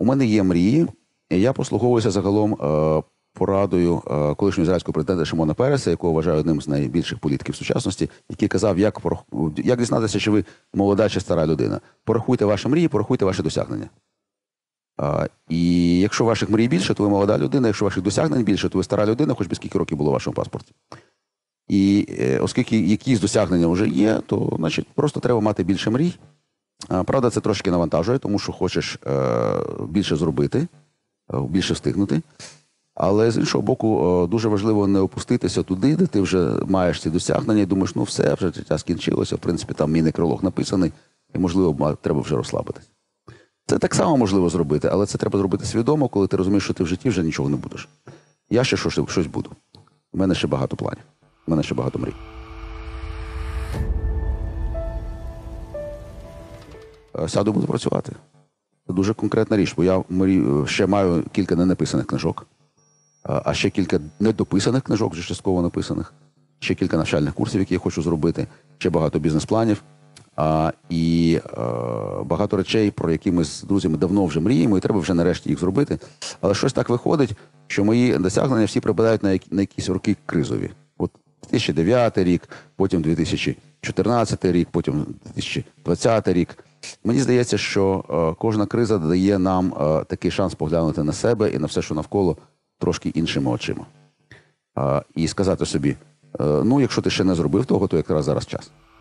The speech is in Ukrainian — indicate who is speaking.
Speaker 1: мене є мрії, і я послуговуюся загалом порадою колишнього ізраїльського президента Шимона Переса, якого вважаю одним з найбільших політиків сучасності, який казав, як дізнатися, чи ви молода чи стара людина. Порахуйте ваші мрії, порахуйте ваші досягнення. І якщо ваших мрій більше, то ви молода людина, якщо ваших досягнень більше, то ви стара людина, хоч би скільки років було в вашому паспорті. І оскільки якісь досягнення вже є, то, значить, просто треба мати більше мрій. Правда, це трошки навантажує, тому що хочеш більше зробити, більше встигнути. Але, з іншого боку, дуже важливо не опуститися туди, де ти вже маєш ці досягнення і думаєш, ну все, вже життя скінчилося, в принципі, там мій некролог написаний, і, можливо, треба вже розслабитись. Це так само можливо зробити, але це треба зробити свідомо, коли ти розумієш, що ти в житті вже нічого не будеш. Я ще щось буду. У мене ще багато планів. У мене ще багато мрій. Сяду, буду працювати. Це дуже конкретна річ, бо я ще маю кілька ненаписаних книжок, а ще кілька недописаних книжок, вже частково написаних, ще кілька навчальних курсів, які я хочу зробити, ще багато бізнес-планів. І багато речей, про які ми з друзями давно вже мріємо, і треба вже нарешті їх зробити. Але щось так виходить, що мої досягнення всі припадають на якісь роки кризові. От 2009 рік, потім 2014 рік, потім 2020 рік. Мені здається, що кожна криза дає нам такий шанс поглянути на себе і на все, що навколо, трошки іншими очима. І сказати собі, ну, якщо ти ще не зробив того, то якраз зараз час.